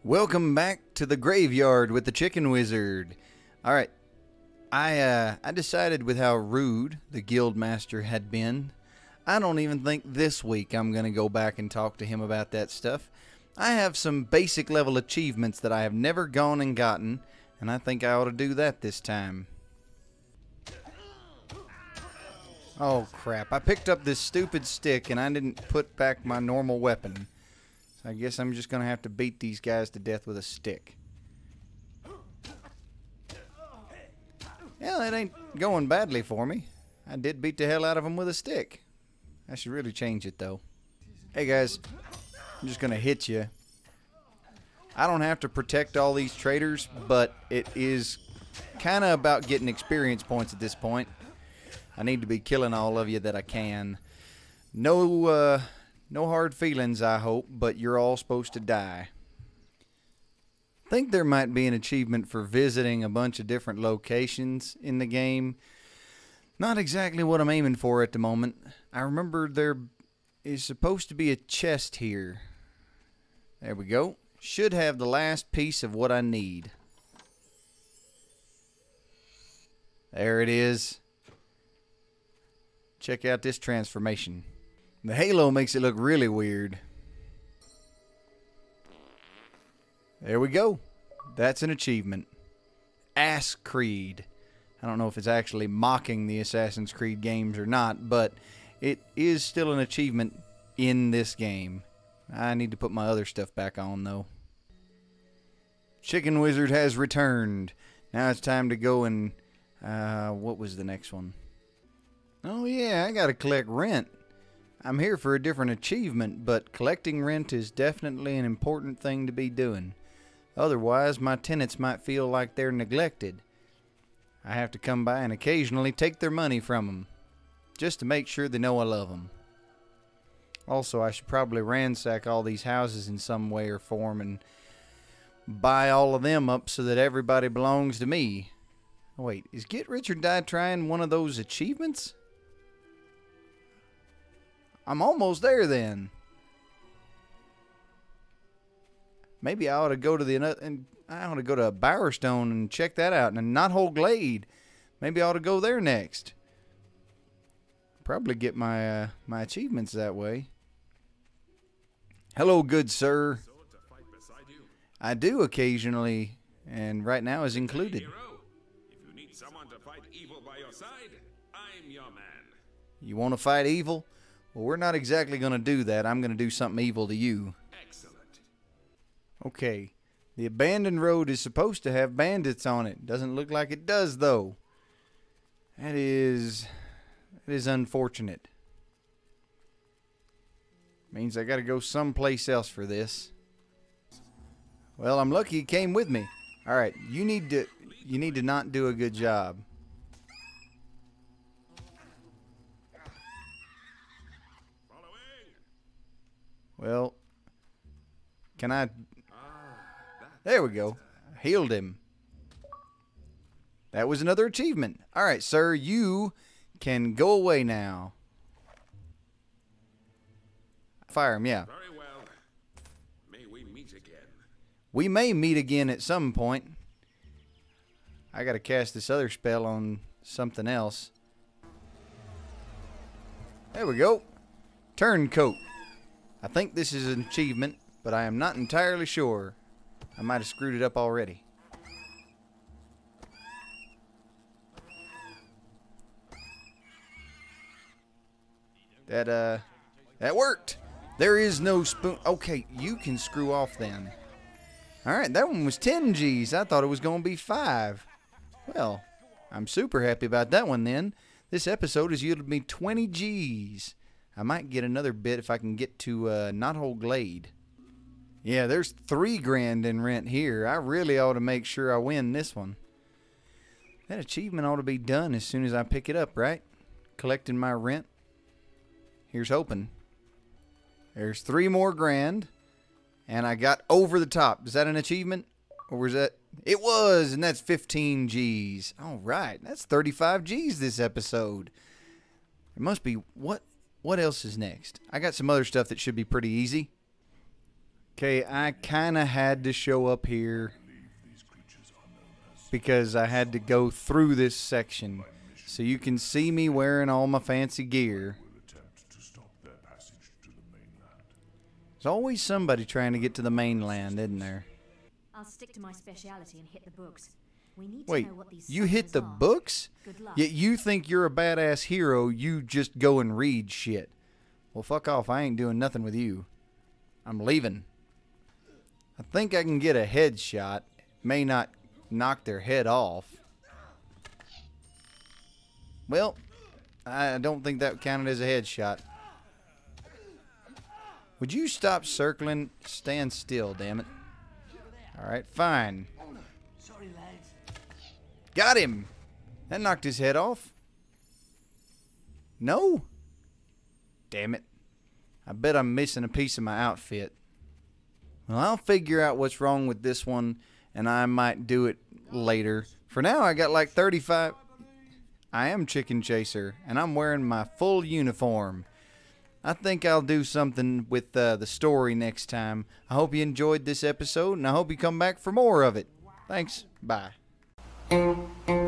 Welcome back to the graveyard with the Chicken Wizard. Alright, I decided with how rude the guild master had been, I don't even think this week I'm going to go back and talk to him about that stuff. I have some basic level achievements that I have never gone and gotten, and I think I ought to do that this time. Oh crap, I picked up this stupid stick and I didn't put back my normal weapon. I guess I'm just going to have to beat these guys to death with a stick. Yeah, it ain't going badly for me. I did beat the hell out of them with a stick. I should really change it, though. Hey, guys. I'm just going to hit you. I don't have to protect all these traitors, but it is kind of about getting experience points at this point. I need to be killing all of you that I can. No hard feelings, I hope, but you're all supposed to die. I think there might be an achievement for visiting a bunch of different locations in the game. Not exactly what I'm aiming for at the moment. I remember there is supposed to be a chest here. There we go. Should have the last piece of what I need. There it is. Check out this transformation. The halo makes it look really weird. There we go. That's an achievement. Ass Creed. I don't know if it's actually mocking the Assassin's Creed games or not, but it is still an achievement in this game. I need to put my other stuff back on, though. Chicken Wizard has returned. Now it's time to go and... what was the next one? Oh yeah, I gotta collect rent. I'm here for a different achievement, but collecting rent is definitely an important thing to be doing. Otherwise, my tenants might feel like they're neglected. I have to come by and occasionally take their money from them, just to make sure they know I love them. Also, I should probably ransack all these houses in some way or form and buy all of them up so that everybody belongs to me. Oh, wait, is Get Rich or Die Trying one of those achievements? I'm almost there then. Maybe I ought to go to Bowerstone and check that out, and Knothole Glade. Maybe I ought to go there next. Probably get my my achievements that way. Hello, good sir. I do occasionally, and right now is included. If you need someone to fight evil by your side, I'm your man. You want to fight evil? Well, we're not exactly going to do that. I'm going to do something evil to you. Excellent. Okay. The abandoned road is supposed to have bandits on it. Doesn't look like it does, though. That is unfortunate. Means I got to go someplace else for this. Well, I'm lucky he came with me. All right, you need to not do a good job. Well, can I... There we go. Healed him. That was another achievement. Alright, sir, you can go away now. Fire him, yeah. Very well. May we meet again. We may meet again at some point. I gotta cast this other spell on something else. There we go. Turncoat. I think this is an achievement, but I am not entirely sure. I might have screwed it up already. That worked. There is no spoon. Okay, you can screw off then. Alright, that one was 10 G's. I thought it was going to be 5. Well, I'm super happy about that one then. This episode has yielded me 20 G's. I might get another bit if I can get to Knothole Glade. Yeah, there's $3 grand in rent here. I really ought to make sure I win this one. That achievement ought to be done as soon as I pick it up, right? Collecting my rent. Here's hoping. There's 3 more grand. And I got over the top. Is that an achievement? Or was that... It was! And that's 15 G's. Alright, that's 35 G's this episode. It must be... What else is next? I got some other stuff that should be pretty easy. Okay, I kind of had to show up here because I had to go through this section. So you can see me wearing all my fancy gear. There's always somebody trying to get to the mainland, isn't there? I'll stick to my speciality and hit the books. We need Wait, to know what these you hit the summons are. books? Good luck. Yet you think you're a badass hero, you just go and read shit. Well, fuck off, I ain't doing nothing with you. I'm leaving. I think I can get a headshot. May not knock their head off. Well, I don't think that counted as a headshot. Would you stop circling? Stand still, damn it. Alright, fine. Sorry, lads. Got him! That knocked his head off. No? Damn it. I bet I'm missing a piece of my outfit. Well, I'll figure out what's wrong with this one, and I might do it later. For now, I got like 35... I am Chicken Chaser, and I'm wearing my full uniform. I think I'll do something with the story next time. I hope you enjoyed this episode, and I hope you come back for more of it. Thanks. Bye.